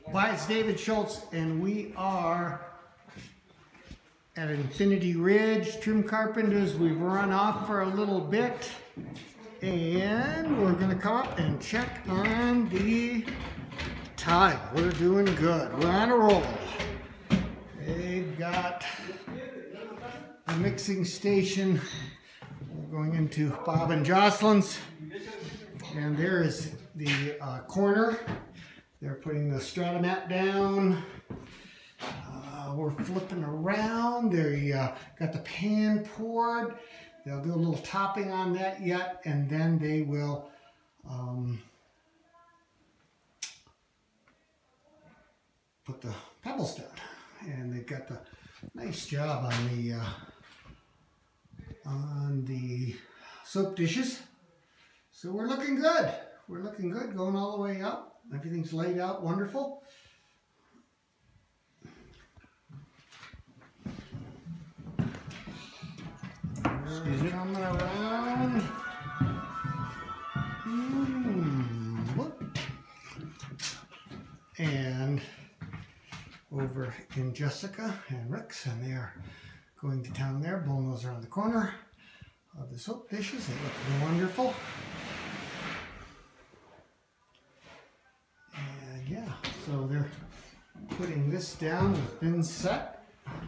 Hi, it's David Schultz, and we are at Infinity Ridge Trim Carpenters. We've run off for a little bit, and we're going to come up and check on the tile. We're doing good. We're on a roll. They've got the mixing station. We're going into Bob and Jocelyn's, and there is the corner. They're putting the Stratamat down. We're flipping around. They got the pan poured. They'll do a little topping on that yet, and then they will put the pebbles down. And they've got the nice job on the soap dishes. So we're looking good. We're looking good, going all the way up. Everything's laid out wonderful. We're coming around. Whoop. And over in Jessica and Rick's, and they are going to town there. Bullnose around the corner of the soap dishes. They look wonderful. And yeah, so they're putting this down with thin set.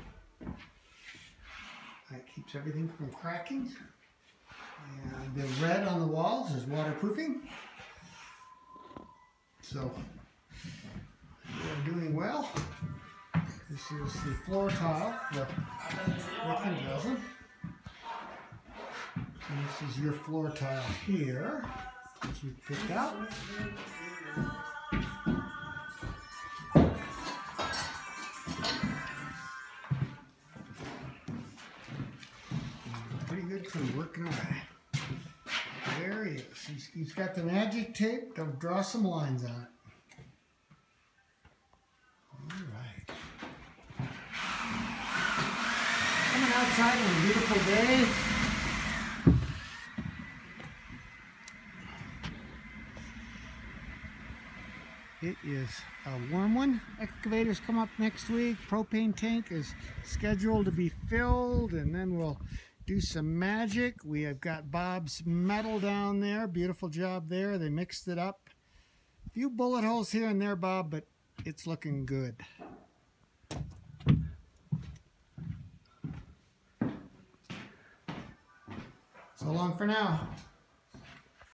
That keeps everything from cracking. And the red on the walls is waterproofing. So they're doing well. This is the floor tile for Rick and Jocelyn. And this is your floor tile here, which you picked out. Pretty good crew working away. There he is. He's got the magic tape to draw some lines on it. Alright. Coming outside on a beautiful day. It is a warm one. Excavators come up next week. Propane tank is scheduled to be filled, and then we'll do some magic. We have got Bob's metal down there. Beautiful job there. They mixed it up. A few bullet holes here and there, Bob, but it's looking good. So long for now.